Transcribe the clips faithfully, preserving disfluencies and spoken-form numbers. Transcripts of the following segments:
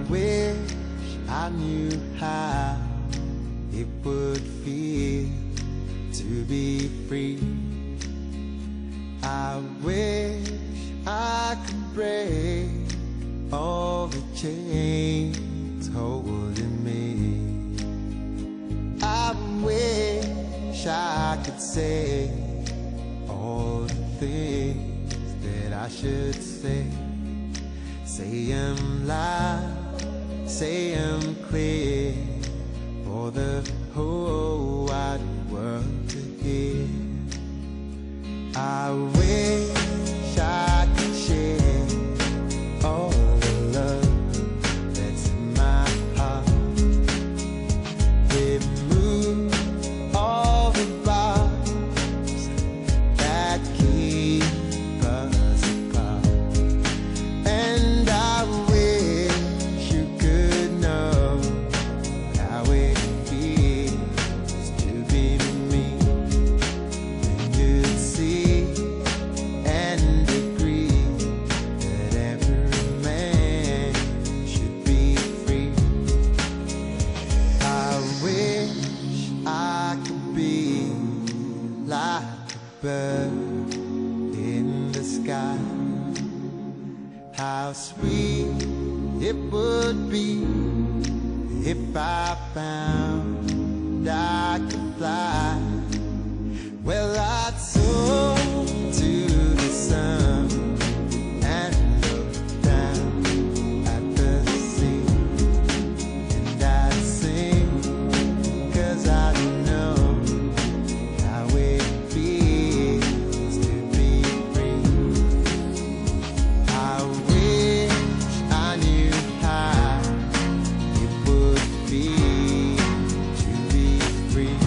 wish I knew how it would feel to be free. I wish I could break all the chains holding me. I wish I could say all the things that I should say. Say 'em loud, say 'em clear, for the whole wide world to hear. I wish I could share all the love that's in my heart. Remove all the bars that keep us apart. And I wish you could know how it feels to be me. Then you'd see and agree that every man should be free. I wish I could be like a bird in the sky. How sweet it would be if I found I could fly. Well, I'd soar to the sun and look down at the sea, and I'd sing, 'cause I know how it feels to be free. I wish I knew how it would feel to be free.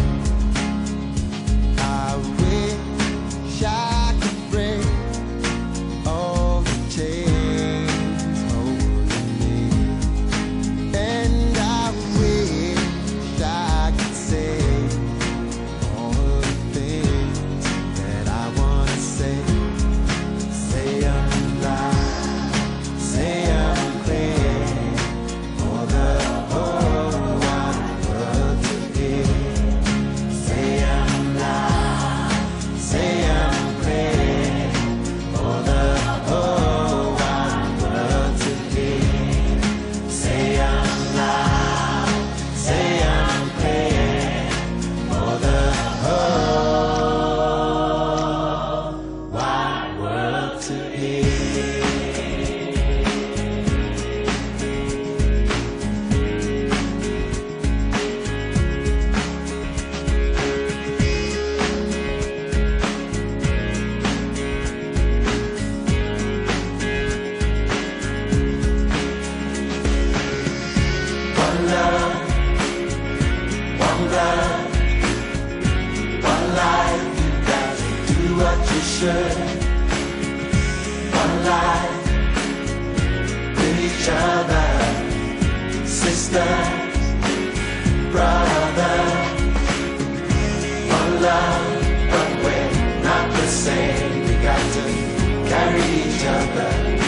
I wish I could break all the chains holding me. And I wish I could say all the things that I want to say. Say 'em loud, say 'em clear, for the whole wide world to hear. Say 'em loud, say 'em clear, for the whole wide world to hear. Say 'em loud, say 'em clear, for the whole wide world to hear. One love, one blood, one life. You gotta do what you should. One life with each other, sisters, brothers. One love, but we're not the same. We got to carry each other.